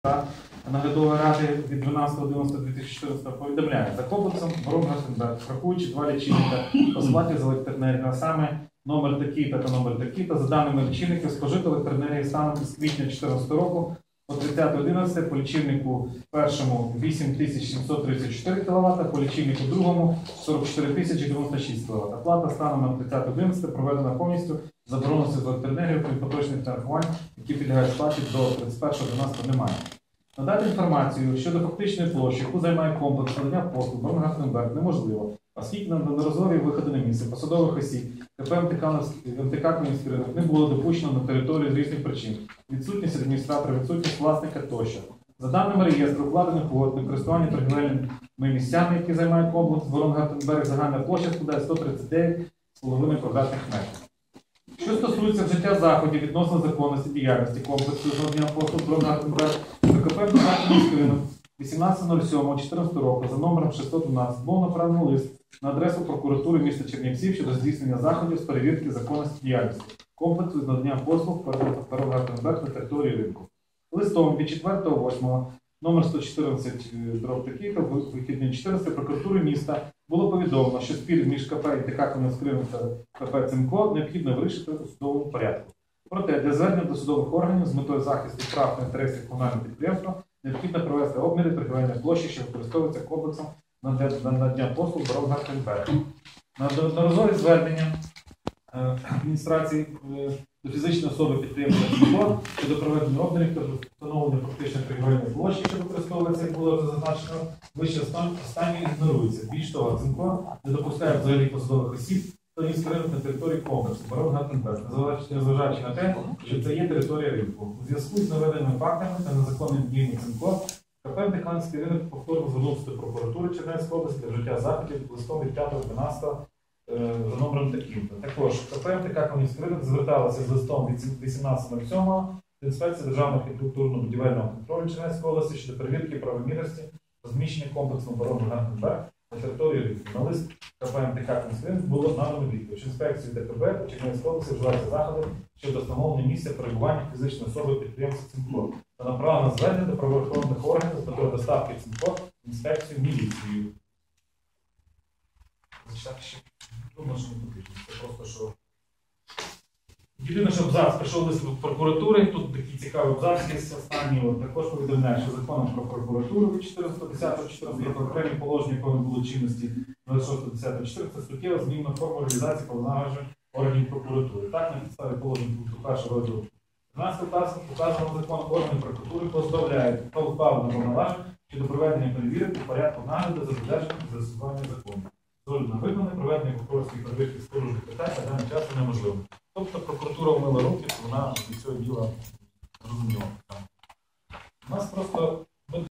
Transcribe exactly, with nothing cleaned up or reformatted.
Наглядової ради від дванадцятого одинадцятого дві тисячі чотирнадцятого повідомляє, за комплексом Ворон-Гартенберг, враховуючи два лічильника по сплаті за електроенергію, а саме номер такий-то та номер такий-то, за даними лічильників, спожито електроенергії станом з квітня дві тисячі чотирнадцятого року по тридцяте одинадцяте по лічильнику першому вісім тисяч сімсот тридцять чотири кіловата, по лічильнику другому сорок чотири тисячі дев'яносто шість кіловат. Оплата станом на тридцяте одинадцяте проведена повністю, забороненості з електроенергії, крім поточних нарахувань, які підлягають сплаті до тридцять першого дванадцятого немає. Надати інформацію щодо фактичної площі, яку займає комплекс надання послуг Ворон-Гартенберг, неможливо, оскільки на неодноразові виходи на місце посадових осіб КП МТК Кам'янський ринок не було допущено на територію з різних причин. Відсутність адміністратора, відсутність власника тощо. За даними реєстру укладених угод на користування торгівельними місцями, які займають комплекс Ворон-Гартенберг, загальна площа складає сто тридцять дев'ять з половиною квадратних метрів. Що стосується вжиття заходів відносно законності діяльності комплексу з надання послуг Ворон-Гартенберг, до КП Кам'янський ринок вісімнадцятого чотирнадцятого чотирнадцятого року за номером шістсот дванадцять був направлено лист на адресу прокуратури міста Чернівців щодо здійснення заходів з перевірки законності діяльності комплексу з надання послуг Ворон-Гартенберг на території ринку. Листом від четвертого восьмого номер сто чотирнадцять дроб такий-то вихідний чотирнадцятий прокуратури міста було повідомлено, що спір між КП МТК Кам'янський ринок та КП ЦИМКО необхідно вирішити у судовому порядку. Проте для звернення до судових органів з метою захисту прав та інтересів комунального підприємства необхідно провести обміри торгівельної площі, що використовується комплексом на надання послуг Ворон-Гартенберг. На одноразові звернення адміністрації до фізичної особи підприємства ЦИМКО щодо проведення обмірів та встановлення фактичної торгівельної площі, що використовується, як було зазначено, вище останнє ігнорується. Більш того, ЦИМКО не допускає взагалі посадових осіб Кам'янський ринок на території комплексу Ворон-Гартенберг, незважаючи на те, що це є територія ринку. У зв'язку з наведеними фактами та незаконними діями ЦИМКО, КП Кам'янський ринок повторно звернувся до прокуратури Чернівецької області для вжиття заходів листом від п'ятого дванадцятого за номером таким-то. Також КП МТК Кам'янський ринок зверталася з листом від вісімнадцятого сьомого до інспекції Державного архітектурно-будівельного контролю Чернівецької області щодо перевірки правомірності розміщення комплексу Ворон-Гартенберг на території ринку. На лист КП МТК Кам'янський ринок було надано відповідь. Інспекції ДКБ Чернівецької області вживаються заходи щодо встановлення місця перебування фізичної особи підприємства ЦИМКО та направлено звернення до правоохоронних органів з метою доставки ЦИМКО в інспекцію міліцію. Думаю, що не потрібно. Це просто що. Єдине, що абзац прийшов лист від прокуратури, тут такий цікавий абзац є останній, також повідомляє, що законом про прокуратуру від чотирнадцятого десятого чотирнадцятого року окремі положення, якого не було чинності двадцять шостого десятого чотирнадцятого суттєво змінено форму реалізації повноважень органів прокуратури. Так, на підставі положень пункту першого розділу тринадцятого указаного закону органи прокуратури позбавляють позбавлено повноважень щодо проведення перевірок у порядку нагляду за додержанням і застосування закону. З огляду на виконання проведення прокурорської перевірки з порушних питань на даний час неможливо. Тобто прокуратура вмила руки, вона від цього діла зрозуміла. У нас просто